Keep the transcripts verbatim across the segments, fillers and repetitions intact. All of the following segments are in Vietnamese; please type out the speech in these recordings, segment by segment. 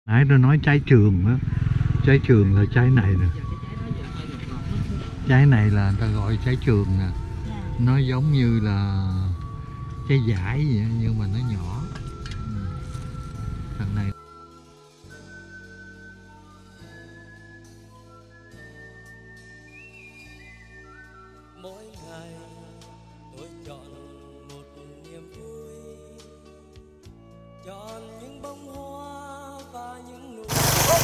Nãy tôi nói trái trường á, trái trường là trái này nè. Trái này là người ta gọi trái trường nè. Nó giống như là trái dải vậy nhưng mà nó nhỏ. Thằng này mỗi ngày tôi chọn một niềm vui, chọn những bông hoa và những nụ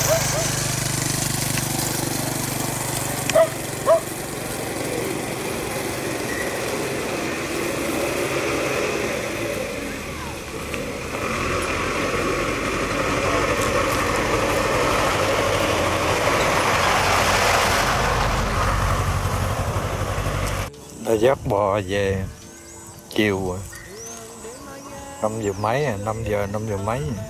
đã dắt bò về chiều rồi, năm giờ mấy à, năm giờ năm giờ mấy à.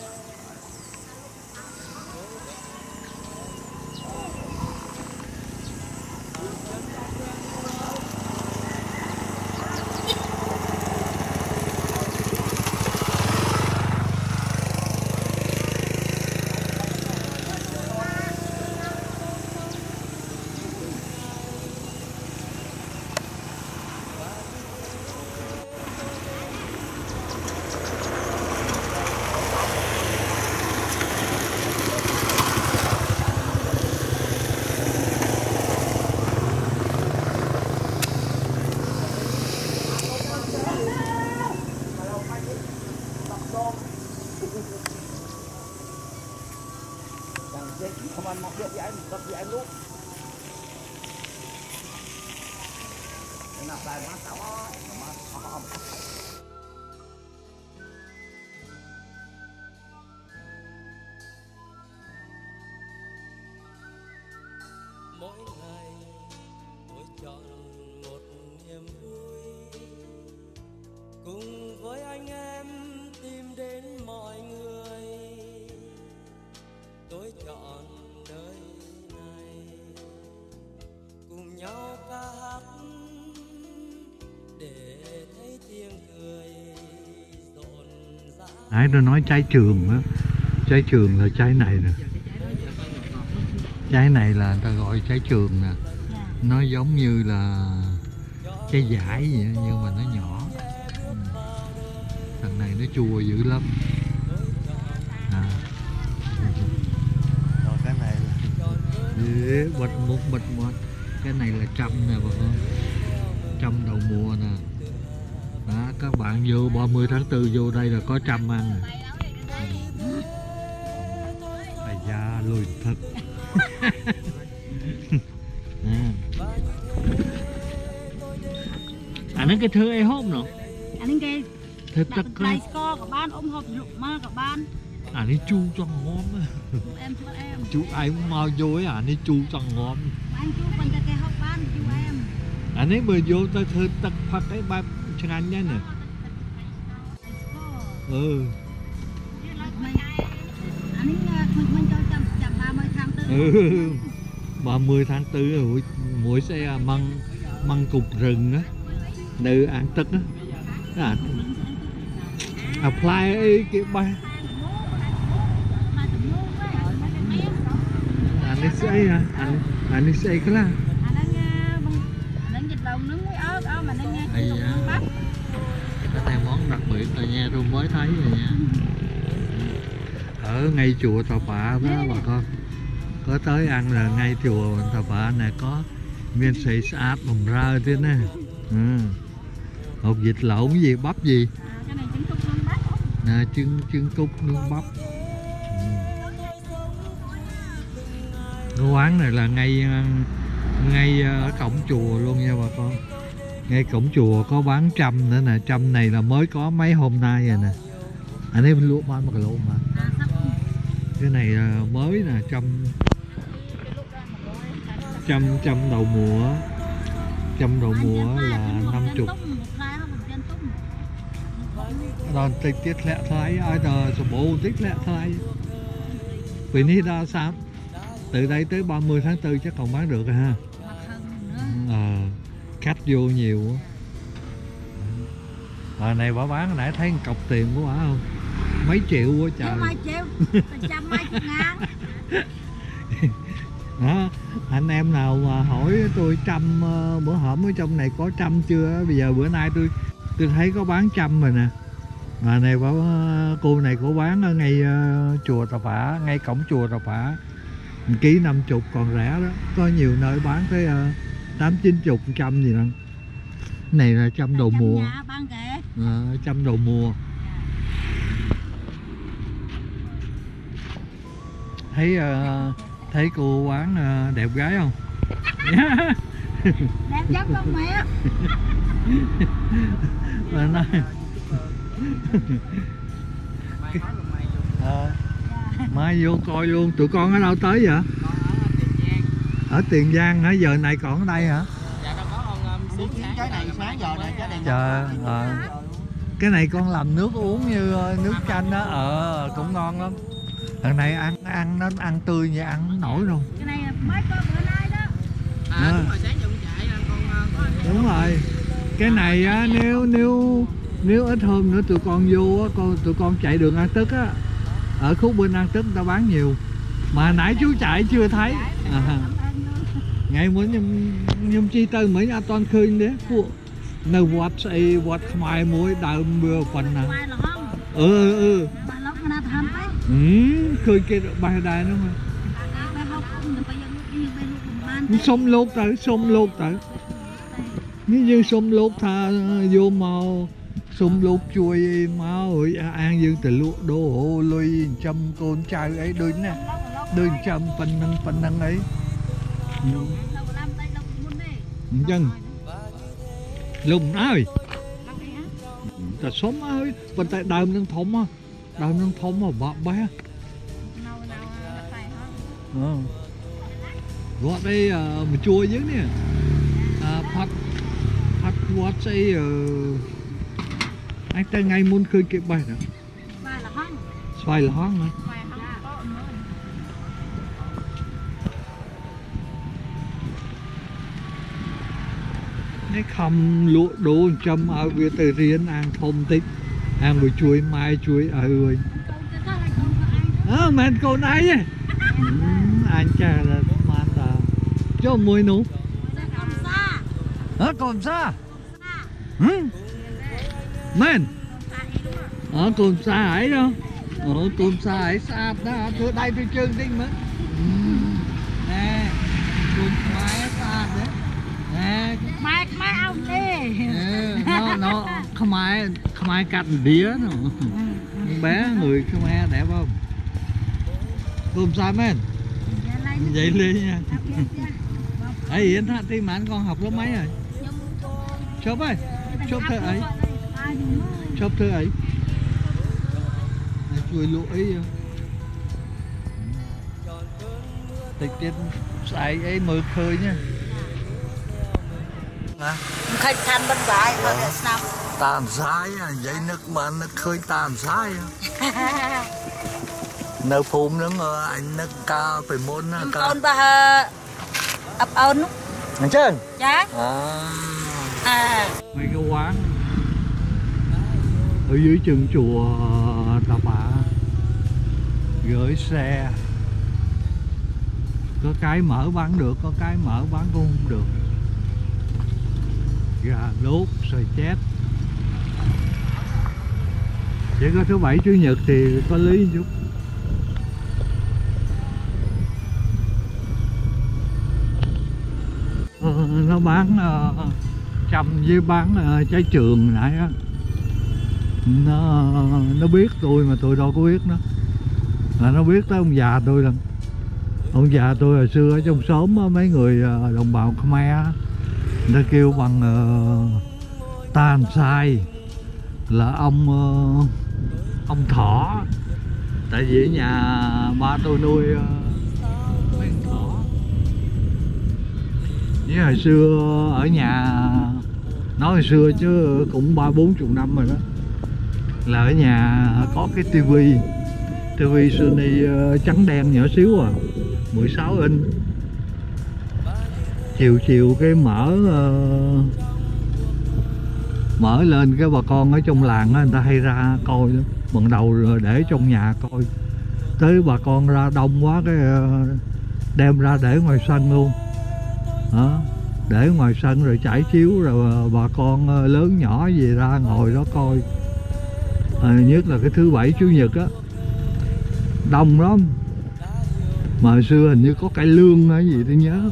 Không ăn mọc được với anh, gặp với anh lúc nạp lại má táo má mỗi ngày tôi chọn một niềm vui, cùng với anh em tìm đến mọi người. Tôi chọn đời này cùng nhau ca hát để thấy tiếng cười rộn rã. Nãy tôi nói trái trường á, trái trường là trái này nè. Trái này là người ta gọi trái trường nè. Nó giống như là trái dải vậy nhưng mà nó nhỏ. Thằng này nó chua dữ lắm. À. Rồi cái này là bịch một bịch một. Cái này là trăm nè bà con. Trăm đầu mùa nè. Đó, các bạn vô ba mươi tháng tư vô đây là có trăm ăn nè. Ây da lùi thật. À. À nó cái thứ ấy hốp nữa. Anh cái Thế tất đại score của ban ôm hộp rượu ma của ban. À nó chu cho ngon á. Em cho em. Chú ai cũng mau vô ấy à nó chu cho ngon. Anh chú quan cái hộp ban chú em. À nếu mà vô tới thư tất phát cái ba chân anh nhá nè. Ừ. Anh mình cho chậm chậm ba mươi tháng tư. Ừ. ba mươi tháng tư rồi mỗi xe măng măng cục rừng á. Nơi ăn tất á. À, apply ấy cái ba. Anh ấy xây hả? Anh anh ấy xây cái là. Đánh dịch lòng nướng muối ớt đó mà nên nghe Ây da. bắp. Cái này món đặc biệt rồi nha, tôi mới thấy rồi nha. Ở ngay chùa Tà Bạ đó bà con. Có tới ăn là ngay chùa Tà Bạ này có miên xì sáp bầm rơ thế nè. Ừ. Hột vịt lộn gì bắp gì? À, cái này trứng cút nướng bắp. Nè trứng trứng cút nướng bắp. Ừ. Cái quán này là ngay ngay ở cổng chùa luôn nha bà con. Ngay cổng chùa có bán trăm nữa nè, trăm này là mới có mấy hôm nay rồi nè. Anh ấy lúa bán một lúa mà. Cái này mới nè, trăm trăm trăm đầu mùa, trăm đầu mùa là năm chục. Đòn tiết tiết lẹ thái, ai tờ số bộ tiết lẹ thái. Vì ní đa sao? Từ đây tới ba mươi tháng tư chắc còn bán được rồi ha. Ờ, khách vô nhiều quá. Rồi này bà bán nãy thấy cọc tiền của bà không? mấy triệu quá Trời trời. mấy triệu, trăm mấy chục ngàn. Đó, anh em nào mà hỏi tôi trăm, uh, bữa hổm ở trong này có trăm chưa, bây giờ bữa nay tôi tôi thấy có bán trăm rồi nè. Mà này bảo uh, cô này có bán ở ngay uh, chùa Tà Phả, ngay cổng chùa Tà Phả, ký năm chục còn rẻ đó, có nhiều nơi bán tới uh, tám chín chục trăm gì đó. Này là trăm đầu mùa, Bán kệ. uh, trăm đầu mùa. Thấy uh, thấy cô bán uh, đẹp gái không? Đẹp giống con mẹ. Mà nói à, mai vô coi luôn. Tụi con ở đâu tới vậy? Ở Tiền Giang hả? Giờ này còn ở đây hả? Dạ đâu có con um, trái này sáng giờ này trái này. Trời à, cái này con làm nước uống như nước chanh đó, ờ cũng ngon lắm. Thằng này ăn ăn nó ăn tươi vậy ăn không nổi luôn. Cái này mới có bữa nay đó. À đúng rồi, sáng giờ con chạy con có ăn. Đúng rồi. Cái này á, nếu nếu nếu ít hôm nữa tụi con vô á, con tụi con chạy đường An Tức á, ở khúc bên An Tức người ta bán nhiều. Mà nãy chú chạy chưa thấy. À, ngày muốn nhung nhung chi tư mấy anh toàn khơi đấy.នៅវត្តស្អីវត្តខ្មែរមួយដើមវាប៉ុណ្ណាអឺអឺអឺឃើញគេបេះដែរហ្នឹងសុំលោកទៅសុំលោកទៅនេះយើងសុំលោកថាយកមកសុំលោកជួយមកហើយអាងយើងទៅលក់ដូរលុយចិញ្ចឹមកូនចៅអីដូចណាដូចចិញ្ចឹមប៉ុណ្ណឹងប៉ុណ្ណឹងអីអញ្ចឹងលំអើយតែសុំអើយប៉ុន្តែដើមនឹងធំហ៎ដើមនឹងធំហ៎បាក់បេះអឺវត្តអីមកជួយយើងនេះអាផាត់ផាត់វត្តស្អីអឺអញទៅថ្ងៃមុនឃើញគេបេះណាស្វាយលហងណានេះខំលក់ដូរចិញ្ចឹមឲ្យវាទៅរៀនអាងធំតិចអាងមួយជួយម៉ែជួយឪវិញអើមិនកូនឯងទេអញចាបានតាចូលមួយនោះហ៎កូនសាហឹមមែនអើកូនសាអីđóអូកូនសាអីស្អាតណាស់ធ្វើដៃធ្វើជើងតិចមើលណែកូនខ្មែរស្អាតទេណែម៉ែខ្មែរអោទេ nó nó Khmer Khmer cắt đĩa nó bé người Khmer đẹp không tôm sao men vậy lên nha ấy Yến Hạ Tim mà con học lớp mấy rồi chớp ơi chớp thế ấy chớp thế ấy chui lụa ấy tịch trên sải ấy mơ khơi nha khơi than bên dài thôi để năm tàn sái à vậy nước mà nước khơi tàn sái nơi phùm nữa anh nước cao phải muốn cao ôn ba ấp ôn anh chứ dạ à à mấy cái quán ở dưới chân chùa Tà Phả gửi xe có cái mở bán được có cái mở bán cũng không được gà đốt xoài chét chỉ có thứ bảy chủ nhật thì có lý một chút ờ, nó bán uh, chăm với bán uh, trái trường nãy á nó nó biết tôi mà tôi đâu có biết nó là nó biết tới ông già tôi lắm ông già tôi hồi xưa ở trong xóm mấy người uh, đồng bào Khmer người ta kêu bằng uh, tàn sai là ông uh, ông thỏ tại vì ở nhà ba tôi nuôi uh, mấy con thỏ với hồi xưa ở nhà nói hồi xưa chứ cũng ba bốn chục năm rồi đó là ở nhà có cái tivi tivi Sony uh, trắng đen nhỏ xíu à mười sáu inch chiều chiều cái mở uh, mở lên cái bà con ở trong làng đó, người ta hay ra coi đó Ban đầu để trong nhà coi, tới bà con ra đông quá cái đem ra để ngoài sân luôn đó, để ngoài sân rồi trải chiếu rồi bà con lớn nhỏ gì ra ngồi đó coi. À, nhất là cái thứ bảy chủ nhật á đông lắm, mà hồi xưa hình như có cải lương hay gì tôi nhớ.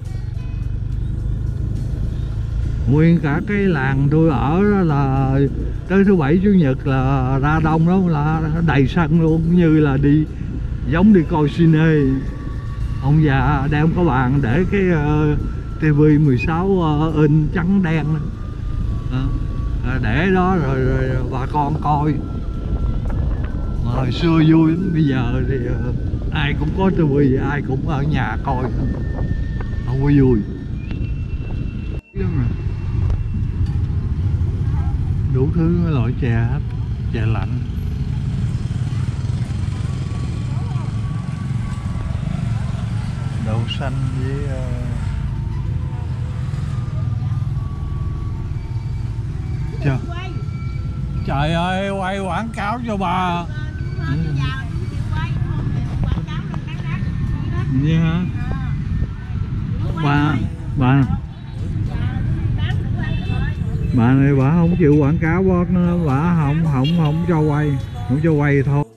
Nguyên cả cái làng tôi ở đó là tới thứ bảy chủ nhật là ra đông lắm, là đầy sân luôn, như là đi giống đi coi cine. Ông già đem có bàn để cái uh, tivi mười sáu uh, inch trắng đen đó. Uh, để đó rồi, rồi, rồi bà con coi. Mà hồi xưa vui lắm, bây giờ thì uh, ai cũng có tivi, ai cũng ở nhà coi, không có vui. Đủ thứ loại chè hết, chè lạnh, đậu xanh với uh... Trời. Trời ơi, quay quảng cáo cho bà. Ừ. Vậy hả? Bà bà bà này bà không chịu quảng cáo, bà không không không cho quay, không cho quay thôi.